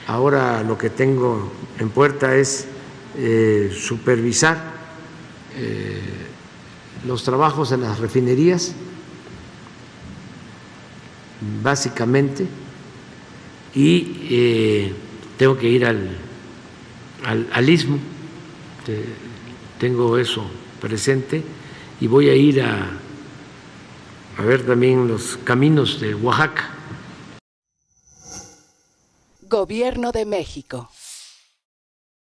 Ahora lo que tengo en puerta es supervisar los trabajos en las refinerías, básicamente, y tengo que ir al Istmo, tengo eso presente, y voy a ir a ver también los caminos de Oaxaca. Gobierno de México.